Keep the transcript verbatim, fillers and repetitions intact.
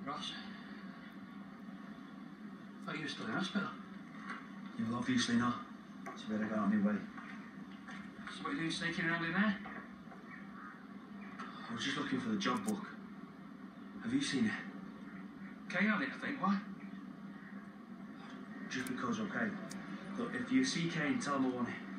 Ross. I thought you were still in hospital. Yeah, well, obviously not. So better get on my way. So what are you doing sneaking around in there? I was just looking for the job book. Have you seen it? Kay had it, I think. Why? Just because, okay. Look, if you see Kane, tell him I want it.